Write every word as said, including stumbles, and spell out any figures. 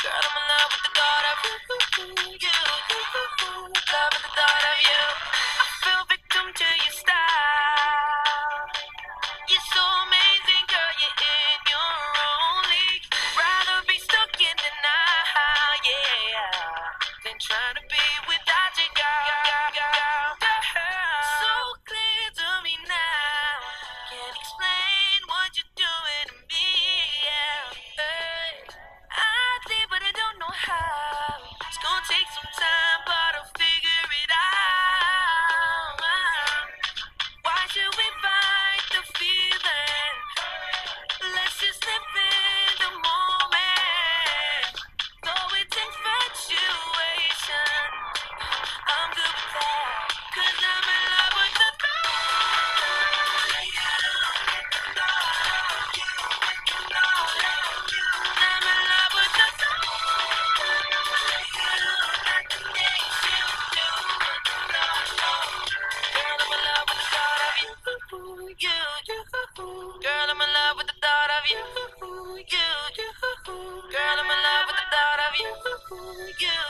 Girl, I'm in love with the thought of you, you, love with the thought of you. I fell victim to your style. You're so amazing, girl, you're in your own league. Rather be stuck in denial, yeah, than trying to be without you, girl. So clear to me now. Can't explain what you're doing to me, yeah. Hey. I think, but I don't know how. It's gonna take some time, but I'll figure it out. Why should we fight the feeling? Let's just live in the moment. Though it's infatuation, I'm good with that. Cause I'm in love with the thought of you. I'm in love with the thought of you. Like the things you do. Girl, I'm in love with the thought of you. You, you. Girl, I'm in love with the thought of you. You, you. Girl, I'm in love with the thought of you. You.